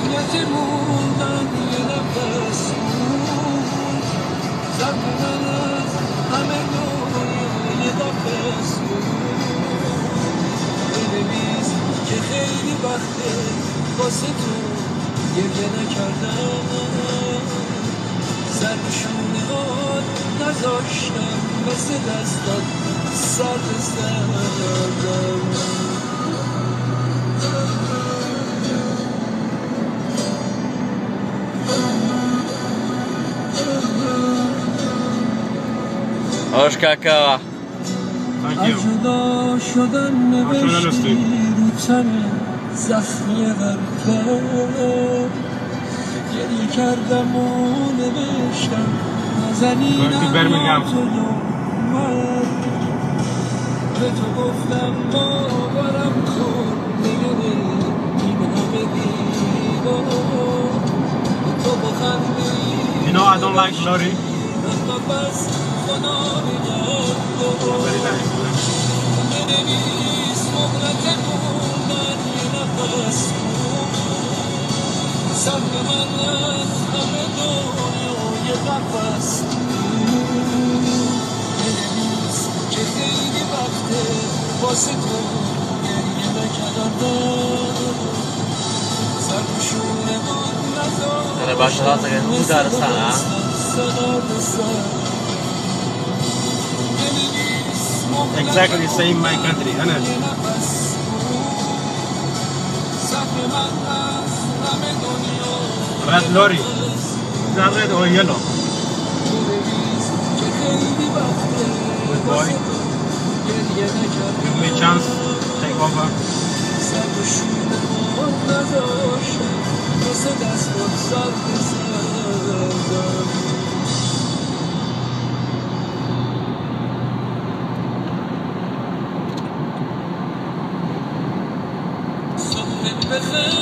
موندن یه نفس بود زخم من از همه دنیا یه نفس بود بنویس که خیلی وقته واسه تو گریه نکردم سر شونه هات نذاشتم مثل دستات سرد سردم Osh kaka. Thank you. جدا شدن نوشتی رو تن زخمی قلبم گریه کردم و نوشتم نزنینم Birmingham. به تو گفتم باورم کن نگره این همه دیوار تو بخندی You know I don't like lorry. Very nice. Ada başlar dengan udara sana. Exactly the same my country, isn't it? Red lorry. Is that red or yellow? Good boy. Give me a chance. Take over. بخیر